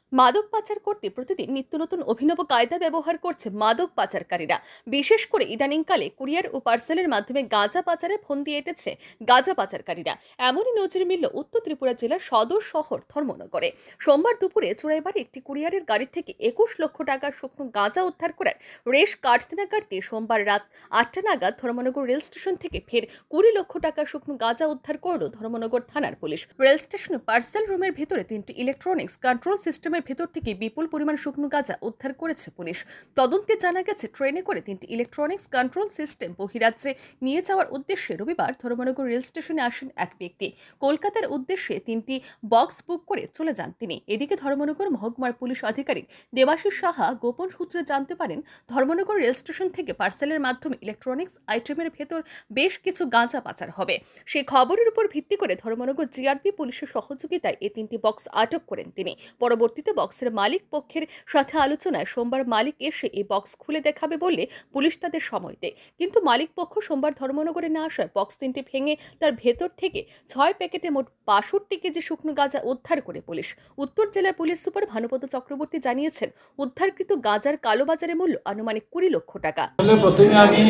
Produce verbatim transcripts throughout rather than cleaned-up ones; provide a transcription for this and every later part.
মাদক পাচার করতে প্রতিদিন নিত্য নতুন অভিনব কায়দা ব্যবহার করছে মাদক পাচারকারীরা। বিশেষ করে ইদানিংকালে কুরিয়ার ও পার্সেলের মাধ্যমে গাঁজা পাচারে ফন্দি এঁটেছে গাঁজা পাচারকারীরা। এমনই নজির মিলল উত্তর ত্রিপুরা জেলার সদর শহর ধর্মনগরে। সোমবার দুপুরে চোরাইবাড়ি একটি কুরিয়ারের গাড়ি থেকে একুশ লক্ষ টাকার শুকনো গাঁজা উদ্ধার করার রেশ কাটতে না কাটতে সোমবার রাত আটটা নাগাদ ধর্মনগর রেল স্টেশন থেকে ফের কুড়ি লক্ষ টাকার শুকনো গাঁজা উদ্ধার করল ধর্মনগর থানার পুলিশ। রেল স্টেশনে পার্সেল রুমের ভিতরে তিনটি ইলেকট্রনিক্স কন্ট্রোল সিস্টেমের ভেতর থেকে বিপুল পরিমাণ শুকনো গাঁজা উদ্ধার করেছে পুলিশ। তদন্তে জানা গেছে, ট্রেনে করে তিনটি ইলেকট্রনিক্স কন্ট্রোল সিস্টেম বহিরাজ্যে নিয়ে যাওয়ার উদ্দেশ্যে রবিবার ধর্মনগর রেল স্টেশনে আসেন এক ব্যক্তি। কলকাতার উদ্দেশ্যে তিনটি বক্স বুক করে চলে যান তিনি। এদিকে ধর্মনগর মহকুমার পুলিশ আধিকারিক দেবাশিস সাহা গোপন সূত্রে জানতে পারেন, ধর্মনগর রেল স্টেশন থেকে পার্সেলের মাধ্যমে ইলেকট্রনিক্স আইটেমের ভেতর বেশ কিছু গাঁজা পাচার হবে। সেই খবরের উপর ভিত্তি করে ধর্মনগর জিআরপি পুলিশের সহযোগিতায় এই তিনটি বক্স আটক করেন তিনি। পরবর্তীতে বক্সের মালিক পক্ষের সাথে আলোচনায় সোমবার মালিক এসে এই বক্স খুলে দেখাবে বলে পুলিশ তাদের সময় দেয়, কিন্তু মালিক পক্ষ সোমবার ধর্মনগরে না আসায় বক্স তিনটি ভেঙে তার ভেতর থেকে ছয় প্যাকেটে মোট বাষট্টি কেজি শুকনো গাঁজা উদ্ধার করে পুলিশ। উত্তর জেলার পুলিশ সুপার ভানুপদ চক্রবর্তী জানিয়েছেন, উদ্ধারকৃত গাঁজার কালোবাজারে মূল্য আনুমানিক কুড়ি লক্ষ টাকা। প্রথমে আমি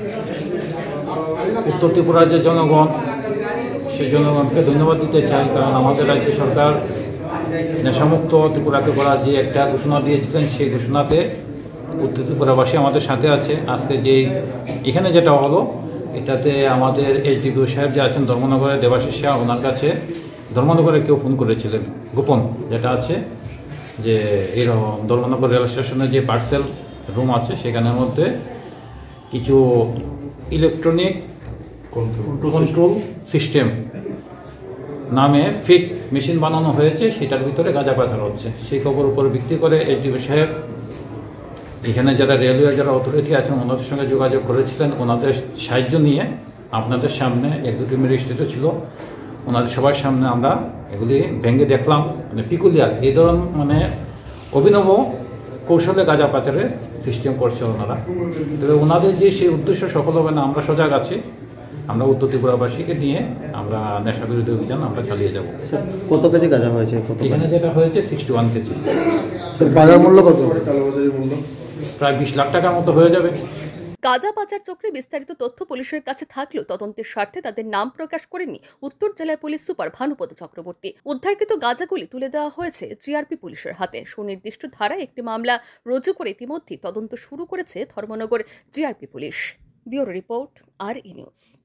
উত্তর ত্রিপুরার যে জনগণ, সেই জনগণকে ধন্যবাদ দিতে চাই, কারণ আমাদের রাজ্য সরকার নেশামুক্ত ত্রিপুরাকে করার যে একটা ঘোষণা দিয়েছিলেন, সেই ঘোষণাতে উত্তর ত্রিপুরাবাসী আমাদের সাথে আছে। আজকে যে এখানে যেটা হলো, এটাতে আমাদের এইচডিপিও সাহেব যে আছেন ধর্মনগরের দেবাশিস শাহ, ওনার কাছে ধর্মনগরে কেউ ফোন করেছিলেন গোপন, যেটা আছে যে এরকম ধর্মনগর রেল স্টেশনে যে পার্সেল রুম আছে সেখানের মধ্যে কিছু ইলেকট্রনিক কন্ট্রোল সিস্টেম নামে ফেক মেশিন বানানো হয়েছে, সেটার ভিতরে গাঁজা পাচার হচ্ছে। সেই খবর উপর ভিত্তি করে এইচডিপি সাহেব এখানে যারা রেলওয়ে যারা অথরিটি আছেন ওনাদের সঙ্গে যোগাযোগ করেছিলেন। ওনাদের সাহায্য নিয়ে আপনাদের সামনে এক্সিকিউটিভ ম্যাজিস্ট্রেটও ছিল, ওনাদের সবার সামনে আমরা এগুলি ভেঙে দেখলাম। মানে পিকুলিয়ার এই ধরনের মানে অভিনব কৌশলে গাঁজা পাচারের সিস্টেম করছে ওনারা। তবে ওনাদের যে সেই উদ্দেশ্য সফল হবে না, আমরা সজাগ আছি। আমরা উত্তর ত্রিপুরাবাসীকে নিয়ে আমরা নেশা বিরোধী অভিযান আমরা চালিয়ে যাব। কত কেজি গাঁজা হয়েছে? এখানে যেটা হয়েছে সিক্সটি ওয়ান কেজি। বাজার মূল্য কত? প্রায় বিশ লাখ টাকার মতো হয়ে যাবে। গাঁজা পাচার চক্রে বিস্তারিত তথ্য পুলিশের কাছে থাকলেও তদন্তের স্বার্থে তাদের নাম প্রকাশ করেননি উত্তর জেলার পুলিশ সুপার ভানুপদ চক্রবর্তী। উদ্ধারকৃত গাঁজাগুলি তুলে দেওয়া হয়েছে জিআরপি পুলিশের হাতে। সুনির্দিষ্ট ধারায় একটি মামলা রুজু করে ইতিমধ্যে তদন্ত শুরু করেছে Dharmanagar GRP police. Bureau report, R E news.